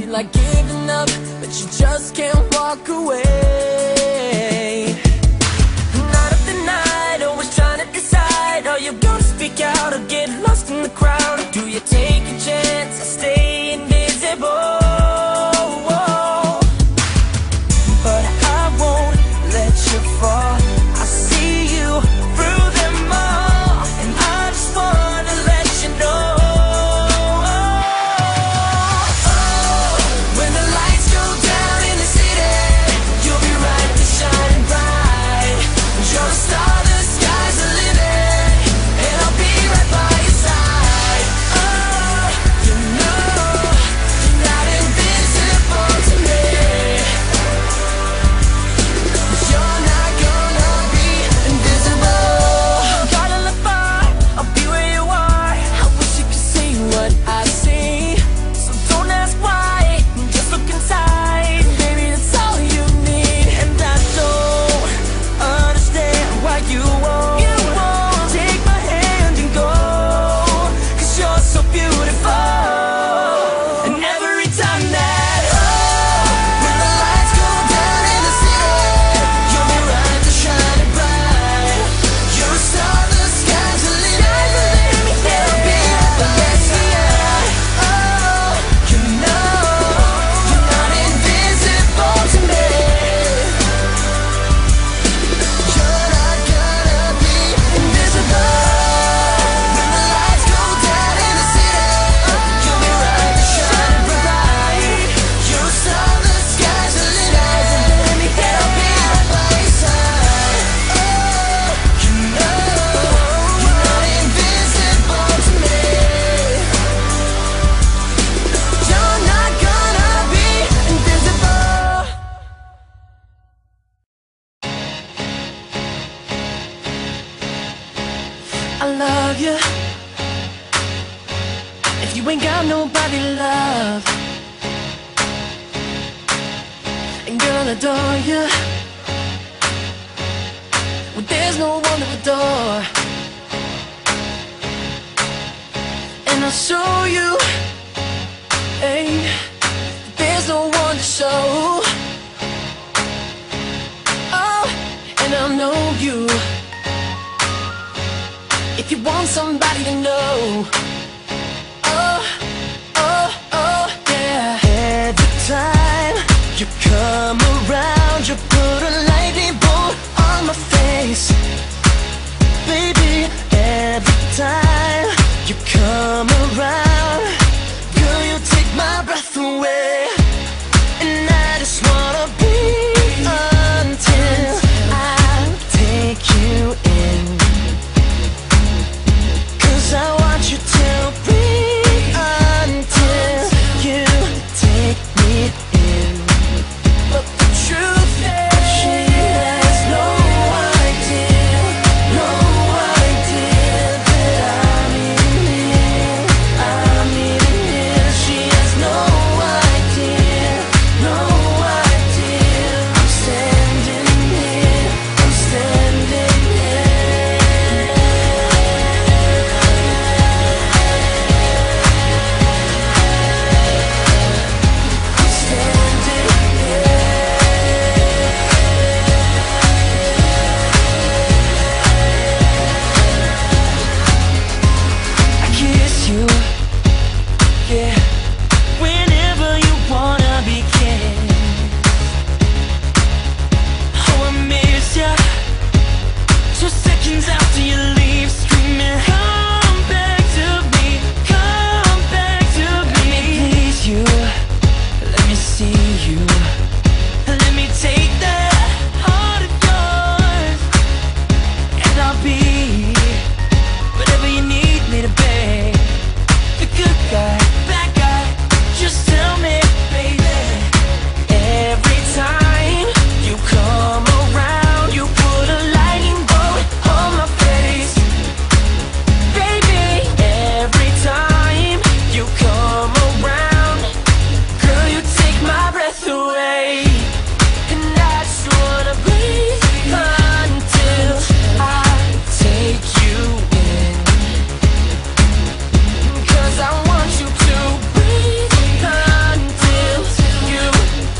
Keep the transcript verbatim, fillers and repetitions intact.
feel like giving up, but you just can't walk away. Night after night, always trying to decide, are you gonna speak out or get lost in the crowd? Or do you take a chance and stay invisible? But I won't let you fall. I see you through them all, and I just wanna let you know. I love you. If you ain't got nobody to love, and girl, adore you, well, there's no one to adore. And I'll show you, hey, there's no one to show. Oh, and I'll know you. If you want somebody to know,